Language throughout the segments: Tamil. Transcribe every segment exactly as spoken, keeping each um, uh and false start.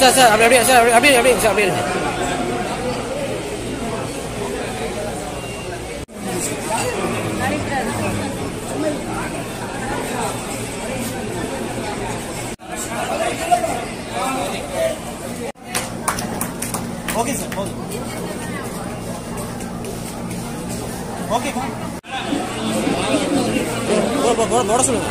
சார் சார் அப்படி அப்படியே சார் அப்படியே அப்படியே அப்படியே சார் அப்படியே இருங்க. ஓகே சார் ஓகே ஓகேப்பா போட சொல்லுங்க.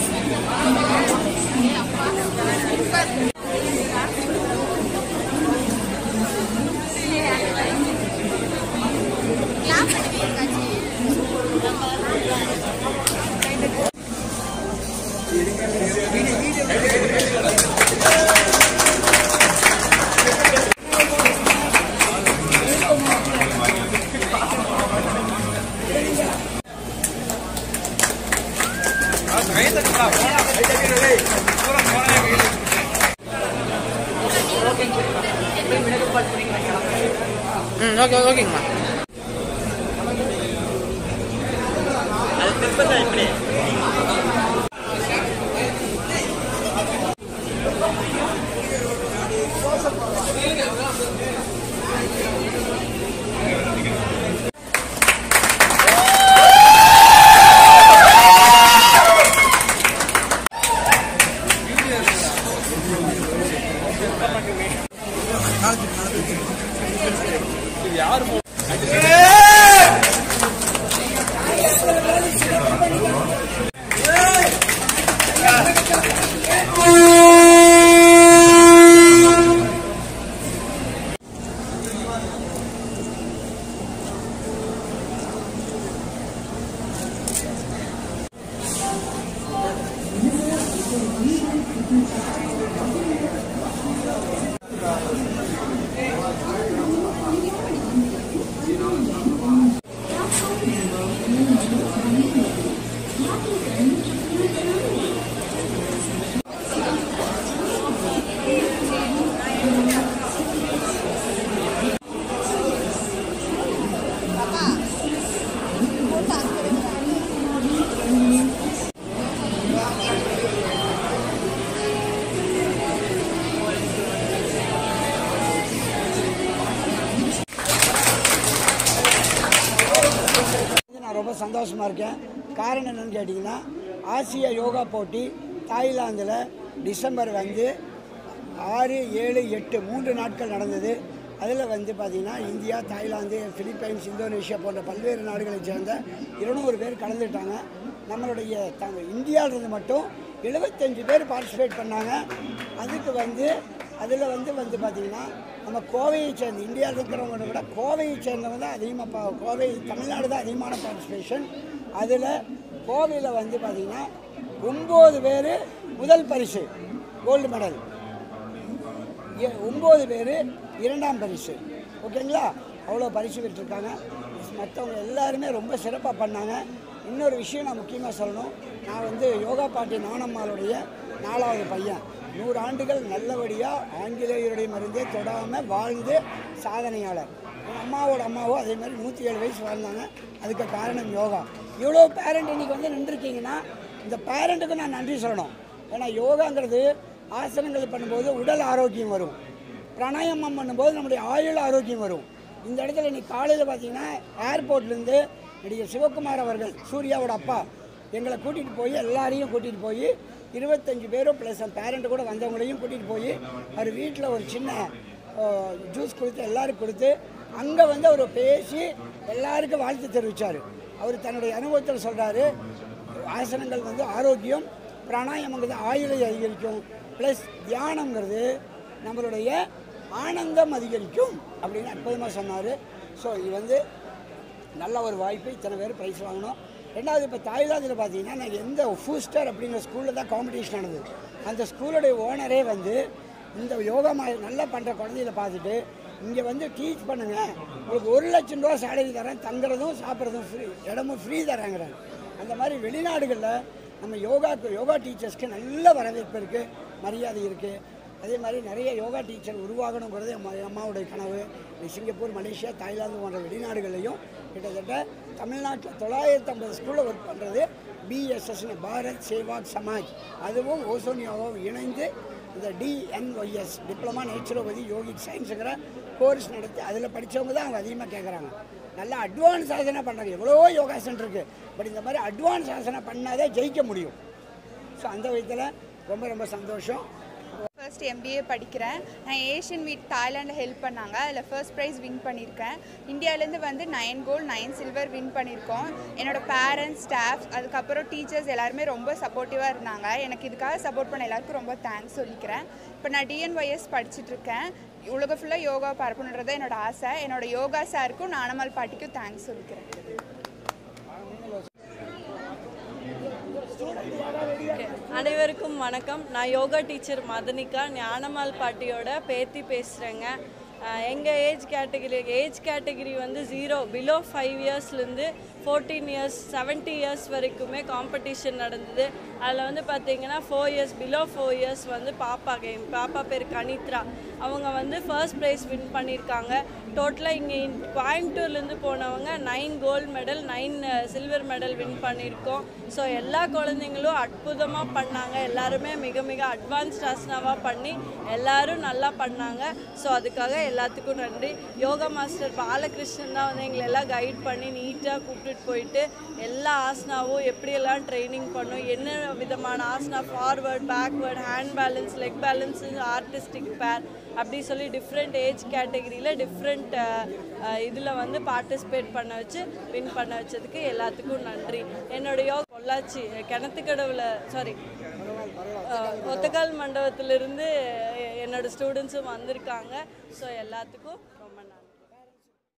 ம் ஓகே ஓகேங்கம்மா. அது திருப்பதி எப்படி யார் ரொம்ப சந்தோஷமாக இருக்கேன். காரணம் என்னென்னு கேட்டிங்கன்னா, ஆசிய யோகா போட்டி தாய்லாந்தில் டிசம்பர் வந்து ஆறு ஏழு எட்டு மூன்று நாட்கள் நடந்தது. அதில் வந்து பார்த்திங்கன்னா இந்தியா, தாய்லாந்து, பிலிப்பைன்ஸ், இந்தோனேஷியா போன்ற பல்வேறு நாடுகளை சேர்ந்த இருநூறு பேர் கலந்துட்டாங்க. நம்மளுடைய த இந்தியாவிலிருந்து மட்டும் எழுபத்தஞ்சு பேர் பார்ட்டிசிபேட் பண்ணாங்க. அதுக்கு வந்து அதில் வந்து வந்து பார்த்திங்கன்னா நம்ம கோவையை சேர்ந்த இந்தியாவில் இருக்கிறவங்கள விட கோவையை சேர்ந்தவங்க தான் அதிகமாக, கோவை தமிழ்நாடு தான் அதிகமான பார்ட்டிசிபேஷன். அதில் கோவையில் வந்து பார்த்திங்கன்னா ஒம்பது பேர் முதல் பரிசு கோல்டு மெடல், ஒம்பது பேர் இரண்டாம் பரிசு. ஓகேங்களா? அவ்வளோ பரிசு பெற்றிருக்காங்க. மற்றவங்க எல்லாருமே ரொம்ப சிறப்பாக பண்ணாங்க. இன்னொரு விஷயம் நான் முக்கியமாக சொல்லணும். நான் வந்து யோகா பாட்டி நானம்மாளுடைய நாலாவது பையன். நூறு ஆண்டுகள் நல்லபடியாக ஆங்கிலேயருடைய மருந்தே தொடாமல் வாழ்ந்து சாதனையாளர். என் அம்மாவோட அம்மாவோ அதே மாதிரி நூற்றி ஏழு வயசு வாழ்ந்தாங்க. அதுக்கு காரணம் யோகா. இவ்வளோ பேரண்ட் இன்றைக்கி வந்து நின்றுருக்கீங்கன்னா இந்த பேரண்ட்டுக்கு நான் நன்றி சொல்லணும். ஏன்னா யோகாங்கிறது ஆசனங்கள் பண்ணும்போது உடல் ஆரோக்கியம் வரும், பிராணாயாமம் பண்ணும்போது நம்முடைய ஆயுள் ஆரோக்கியம் வரும். இந்த இடத்துல இன்றைக்கி காலையில் பார்த்தீங்கன்னா ஏர்போர்ட்லேருந்து நடிகர் சிவகுமார் அவர்கள், சூர்யாவோட அப்பா, எங்களை கூட்டிகிட்டு போய் எல்லாரையும் கூட்டிகிட்டு போய் இருபத்தஞ்சி பேரும் ப்ளஸ் பேரண்ட்டு கூட வந்தவங்களையும் கூட்டிகிட்டு போய் அவர் வீட்டில் ஒரு சின்ன ஜூஸ் கொடுத்து எல்லோரும் கொடுத்து அங்கே வந்து அவர் பேசி எல்லாருக்கும் வாழ்த்து தெரிவித்தார். அவர் தன்னுடைய அனுபவத்தில் சொல்கிறாரு, ஆசனங்கள் வந்து ஆரோக்கியம், பிராணாயாமங்கிறது ஆயுளை அதிகரிக்கும், ப்ளஸ் தியானங்கிறது நம்மளுடைய ஆனந்தம் அதிகரிக்கும் அப்படின்னு அற்புதமாக சொன்னார். ஸோ இது வந்து நல்ல ஒரு வாய்ப்பு. இத்தனை பேர் ப்ரைஸ் வாங்கணும். ரெண்டாவது, இப்போ தாய்லாந்தில் பார்த்தீங்கன்னா நான் எந்த ஃபூஸ்டர் அப்படிங்கிற ஸ்கூலில் தான் காம்படிஷன் நடந்தது. அந்த ஸ்கூலுடைய ஓனரே வந்து இந்த யோகா மா நல்லா பண்ணுற குழந்தைகளை பார்த்துட்டு இங்கே வந்து டீச் பண்ணுங்கள், உங்களுக்கு ஒரு லட்சம் ரூபா சேலரி தரேன், தங்குறதும் சாப்பிட்றதும் ஃப்ரீ, இடமும் ஃப்ரீ தராங்கிறாங்க. அந்த மாதிரி வெளிநாடுகளில் நம்ம யோகாக்கு யோகா டீச்சர்ஸ்க்கு நல்ல வரவேற்பு இருக்குது, மரியாதை இருக்குது. அதே மாதிரி நிறைய யோகா டீச்சர் உருவாகணுங்கிறது அம்மாவுடைய கனவு. சிங்கப்பூர், மலேசியா, தாய்லாந்து போன்ற வெளிநாடுகள்லையும் கிட்டத்தட்ட தமிழ்நாட்டில் தொள்ளாயிரத்தி ஐம்பது ஸ்கூலில் ஒர்க் பண்ணுறது பிஎஸ்எஸ்னு பாரத் சேவா சமாஜ், அதுவும் ஓசோன் யோகாவும் இணைந்து இந்த டிஎன்ஒய்எஸ் டிப்ளமா நேச்சுரோபதி யோகிக் சயின்ஸுங்கிற கோர்ஸ் நடத்தி அதில் படித்தவங்க தான் அவங்க அதிகமாக கேட்குறாங்க. நல்லா அட்வான்ஸ் ஆசனா பண்ணுறாங்க. எவ்வளவோ யோகாசன் இருக்குது, பட் இந்த மாதிரி அட்வான்ஸ் ஆசனா பண்ணாதே ஜெயிக்க முடியும். ஸோ அந்த விதத்தில் ரொம்ப ரொம்ப சந்தோஷம். ஃபர்ஸ்ட் எம்பிஏ படிக்கிறேன். நான் ஏஷியன் மீட் தாய்லாண்டில் ஹெல்ப் பண்ணாங்க. அதில் ஃபர்ஸ்ட் ப்ரைஸ் வின் பண்ணியிருக்கேன். இந்தியாவிலேருந்து வந்து nine gold nine silver win பண்ணியிருக்கோம். என்னோடய பேரண்ட்ஸ், ஸ்டாஃப், அதுக்கப்புறம் டீச்சர்ஸ் எல்லாருமே ரொம்ப சப்போர்ட்டிவாக இருந்தாங்க. எனக்கு இதுக்காக சப்போர்ட் பண்ண எல்லாருக்கும் ரொம்ப தேங்க்ஸ் சொல்லிக்கிறேன். இப்போ நான் டிஎன்ஒய்எஸ் படிச்சுட்ருக்கேன். உலக ஃபுல்லாக யோகா பரப்பணுன்றது என்னோட ஆசை. என்னோட யோகா சாருக்கும் நானம்மாள் பாட்டிக்கும் தேங்க்ஸ் சொல்லிக்கிறேன். அனைவருக்கும் வணக்கம். நான் யோகா டீச்சர் மதனிகா, ஞானம்மாள் பாட்டியோட பேத்தி பேசுகிறேங்க. எங்கள் ஏஜ் கேட்டகிரி ஏஜ் கேட்டகிரி வந்து ஜீரோ பிலோ ஃபைவ் இயர்ஸ்லேருந்து ஃபோர்டீன் இயர்ஸ் செவன்ட்டி இயர்ஸ் வரைக்குமே காம்படிஷன் நடந்தது. அதில் வந்து பார்த்திங்கன்னா four years below four years வந்து பாப்பா கேம் பாப்பா பேர் கனித்ரா, அவங்க வந்து ஃபர்ஸ்ட் ப்ரைஸ் வின் பண்ணியிருக்காங்க. டோட்டலாக இங்கே கோயம்புத்தூர்லேருந்து போனவங்க nine gold medal nine silver medal win பண்ணியிருக்கோம். ஸோ எல்லா குழந்தைங்களும் அற்புதமாக பண்ணாங்க. எல்லாருமே மிக மிக அட்வான்ஸ்ட் ஆசனாவாக பண்ணி எல்லோரும் நல்லா பண்ணாங்க. ஸோ அதுக்காக எல்லாத்துக்கும் நன்றி. யோகா மாஸ்டர் பாலகிருஷ்ணன் தான் வந்து எங்களை எல்லாம் கைட் பண்ணி நீட்டாக கூப்பிட்டுட்டு போயிட்டு எல்லா ஆசனாவும் எப்படியெல்லாம் ட்ரைனிங் பண்ணும், என்ன விதமான asana, forward, backward, hand balance, leg balance, artistic pair அப்படி சொல்லி டிஃப்ரெண்ட் ஏஜ் கேட்டகரியில் டிஃப்ரெண்ட் இதில் வந்து பார்ட்டிசிபேட் பண்ண வச்சு வின் பண்ண வச்சதுக்கு எல்லாத்துக்கும் நன்றி. என்னோடய யோகா பொள்ளாச்சி கிணத்துக்கடவுல சாரி ஒத்தக்கால் மண்டபத்திலிருந்து என்னோடய ஸ்டூடெண்ட்ஸும் வந்திருக்காங்க. ஸோ எல்லாத்துக்கும்